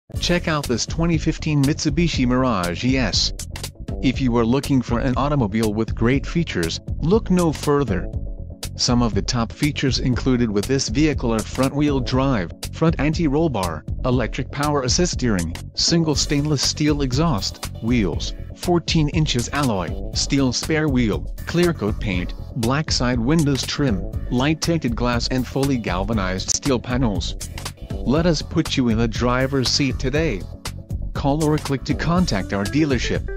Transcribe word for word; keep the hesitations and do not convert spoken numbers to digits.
Check out this twenty fifteen Mitsubishi Mirage E S. If you are looking for an automobile with great features, look no further. Some of the top features included with this vehicle are front-wheel drive, front anti-roll bar, electric power assist steering, single stainless steel exhaust, wheels, fourteen inches alloy, steel spare wheel, clear coat paint, black side windows trim, light tinted glass and fully galvanized steel panels. Let us put you in the driver's seat today. Call or click to contact our dealership.